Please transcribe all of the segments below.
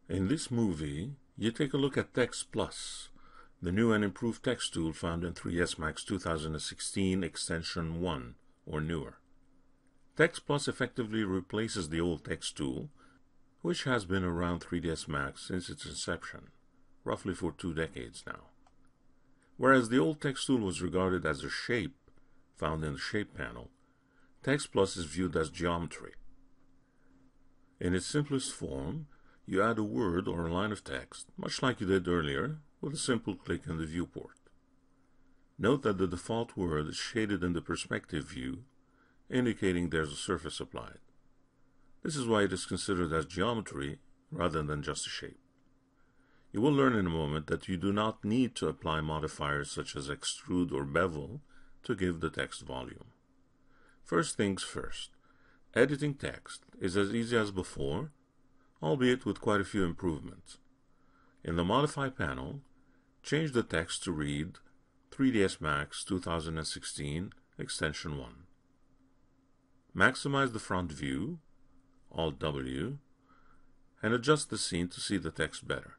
In this movie, you take a look at TextPlus, the new and improved text tool found in 3ds Max 2016 Extension 1 or newer. TextPlus effectively replaces the old text tool, which has been around 3ds Max since its inception, roughly for 2 decades now. Whereas the old text tool was regarded as a shape found in the Shape panel, TextPlus is viewed as geometry. In its simplest form, you add a word or a line of text, much like you did earlier, with a simple click in the viewport. Note that the default word is shaded in the perspective view, indicating there's a surface applied. This is why it is considered as geometry rather than just a shape. You will learn in a moment that you do not need to apply modifiers such as extrude or bevel to give the text volume. First things first, editing text is as easy as before, albeit with quite a few improvements. In the Modify panel, change the text to read 3ds Max 2016 Extension 1. Maximize the front view, Alt-W, and adjust the scene to see the text better.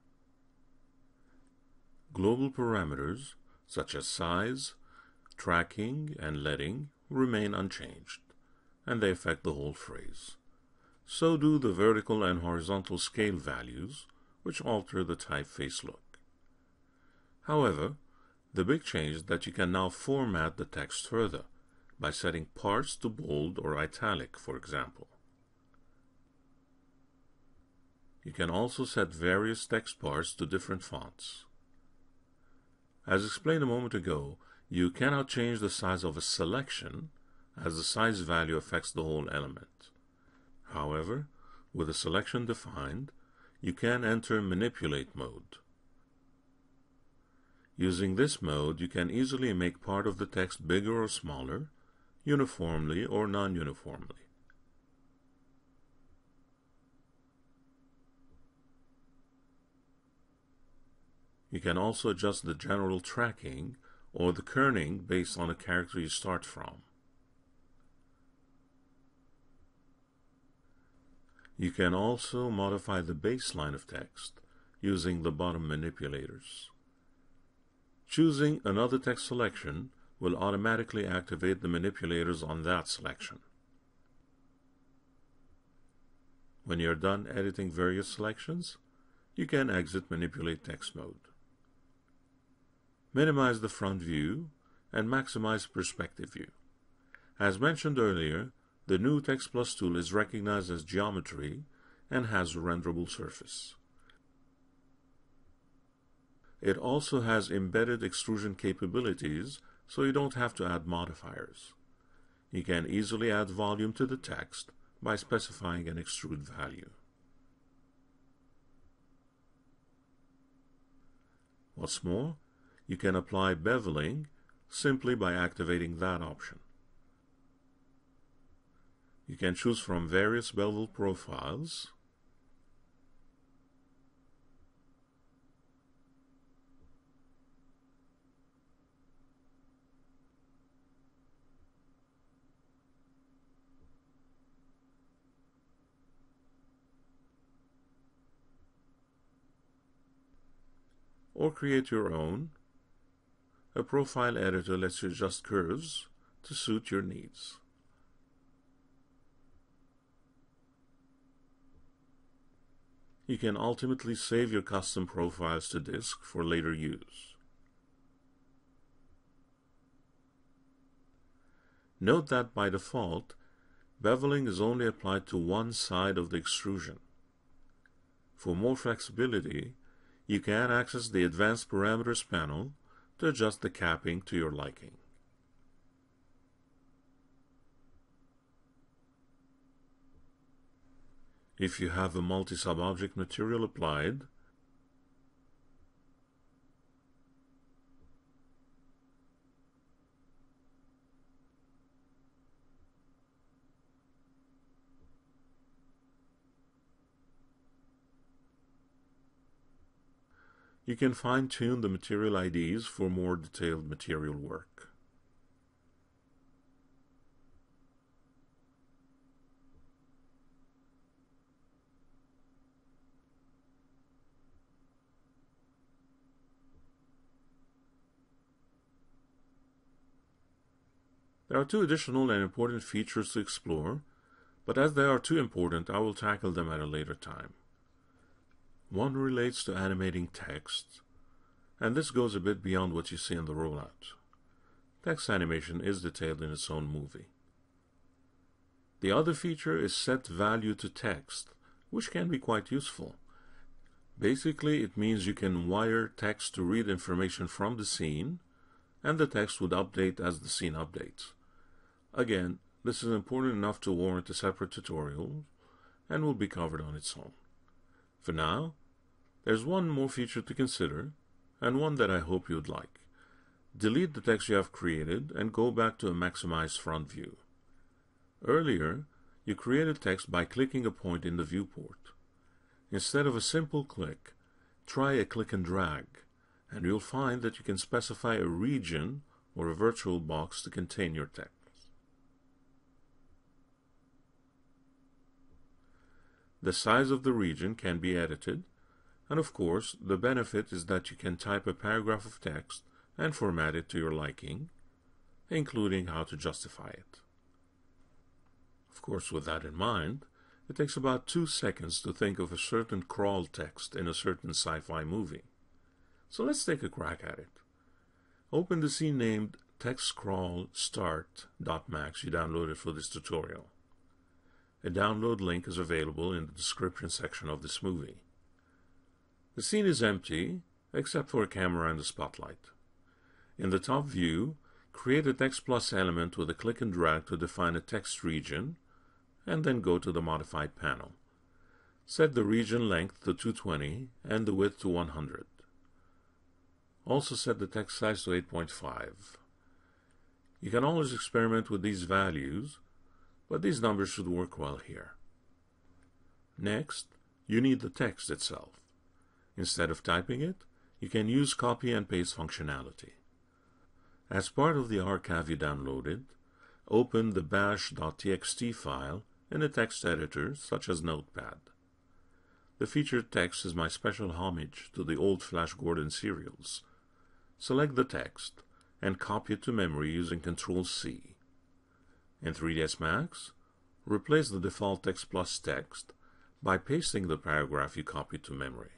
Global parameters, such as size, tracking, and leading, remain unchanged, and they affect the whole phrase. So do the vertical and horizontal scale values, which alter the typeface look. However, the big change is that you can now format the text further by setting parts to bold or italic, for example. You can also set various text parts to different fonts. As explained a moment ago, you cannot change the size of a selection, as the size value affects the whole element. However, with a selection defined, you can enter Manipulate mode. Using this mode, you can easily make part of the text bigger or smaller, uniformly or non-uniformly. You can also adjust the general tracking or the kerning based on the character you start from. You can also modify the baseline of text using the bottom manipulators. Choosing another text selection will automatically activate the manipulators on that selection. When you're done editing various selections, you can exit Manipulate Text mode. Minimize the front view and maximize perspective view. As mentioned earlier, the new TextPlus tool is recognized as geometry and has a renderable surface. It also has embedded extrusion capabilities, so you don't have to add modifiers. You can easily add volume to the text by specifying an extrude value. What's more, you can apply beveling simply by activating that option. You can choose from various bevel profiles, or create your own. A profile editor lets you adjust curves to suit your needs. You can ultimately save your custom profiles to disk for later use. Note that by default, beveling is only applied to one side of the extrusion. For more flexibility, you can access the Advanced Parameters panel to adjust the capping to your liking. If you have a multi-sub-object material applied, you can fine-tune the material IDs for more detailed material work. There are two additional and important features to explore, but as they are too important, I will tackle them at a later time. One relates to animating text, and this goes a bit beyond what you see in the rollout. Text animation is detailed in its own movie. The other feature is set value to text, which can be quite useful. Basically, it means you can wire text to read information from the scene, and the text would update as the scene updates. Again, this is important enough to warrant a separate tutorial, and will be covered on its own. For now, there's one more feature to consider, and one that I hope you'd like. Delete the text you have created and go back to a maximized front view. Earlier, you created text by clicking a point in the viewport. Instead of a simple click, try a click and drag, and you'll find that you can specify a region or a virtual box to contain your text. The size of the region can be edited, and of course, the benefit is that you can type a paragraph of text and format it to your liking, including how to justify it. Of course, with that in mind, it takes about 2 seconds to think of a certain crawl text in a certain sci-fi movie. So let's take a crack at it. Open the scene named textcrawlstart.max you downloaded for this tutorial. A download link is available in the description section of this movie. The scene is empty, except for a camera and a spotlight. In the top view, create a TextPlus element with a click and drag to define a text region, and then go to the Modified panel. Set the region length to 220 and the width to 100. Also set the text size to 8.5. You can always experiment with these values, but these numbers should work well here. Next, you need the text itself. Instead of typing it, you can use copy and paste functionality. As part of the archive you downloaded, open the bash.txt file in a text editor such as Notepad. The featured text is my special homage to the old Flash Gordon serials. Select the text and copy it to memory using Ctrl-C. In 3ds Max, replace the default TextPlus text by pasting the paragraph you copied to memory.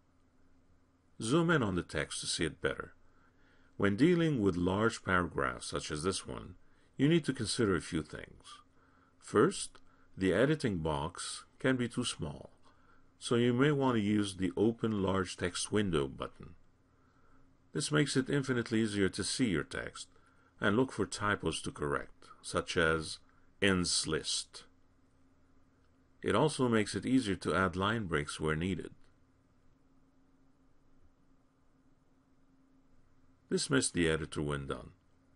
Zoom in on the text to see it better. When dealing with large paragraphs such as this one, you need to consider a few things. First, the editing box can be too small, so you may want to use the Open Large Text Window button. This makes it infinitely easier to see your text and look for typos to correct, such as ends list. It also makes it easier to add line breaks where needed. Dismiss the editor when done.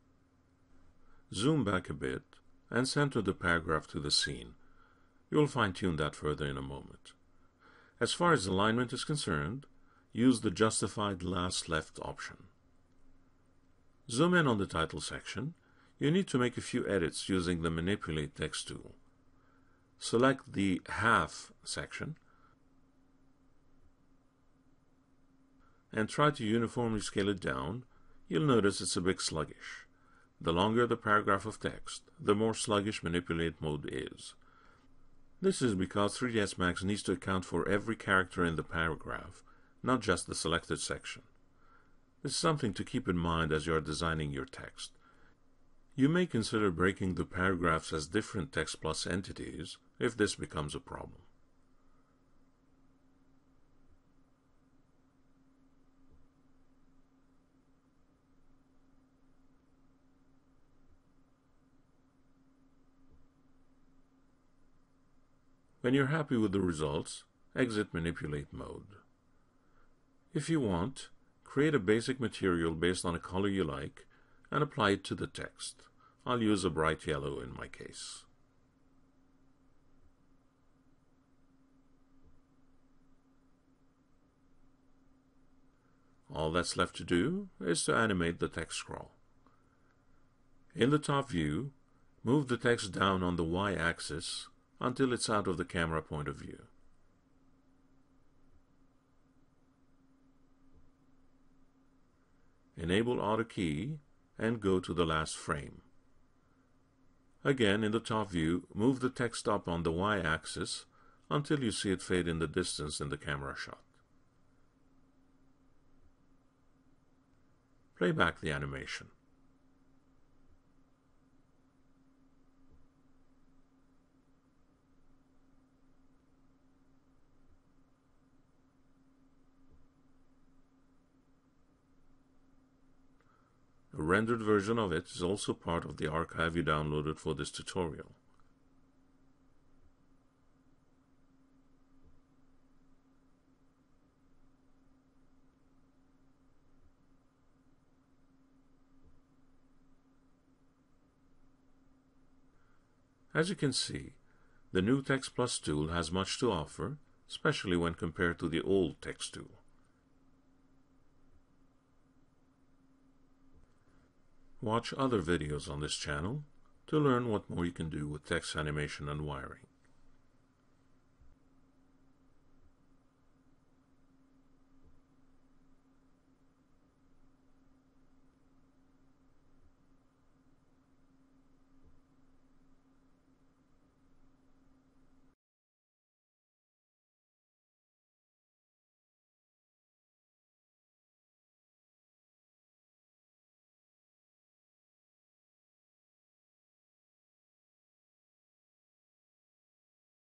Zoom back a bit and center the paragraph to the scene. You'll fine-tune that further in a moment. As far as alignment is concerned, use the Justified Last Left option. Zoom in on the title section. You need to make a few edits using the Manipulate Text tool. Select the Half section and try to uniformly scale it down. You'll notice it's a bit sluggish. The longer the paragraph of text, the more sluggish Manipulate mode is. This is because 3ds Max needs to account for every character in the paragraph, not just the selected section. This is something to keep in mind as you are designing your text. You may consider breaking the paragraphs as different TextPlus entities if this becomes a problem. When you're happy with the results, exit Manipulate mode. If you want, create a basic material based on a color you like and apply it to the text. I'll use a bright yellow in my case. All that's left to do is to animate the text scroll. In the top view, move the text down on the Y-axis until it's out of the camera point of view. Enable Auto Key and go to the last frame. Again, in the top view, move the text up on the y-axis until you see it fade in the distance in the camera shot. Play back the animation. A rendered version of it is also part of the archive you downloaded for this tutorial. As you can see, the new TextPlus tool has much to offer, especially when compared to the old text tool. Watch other videos on this channel to learn what more you can do with text animation and wiring.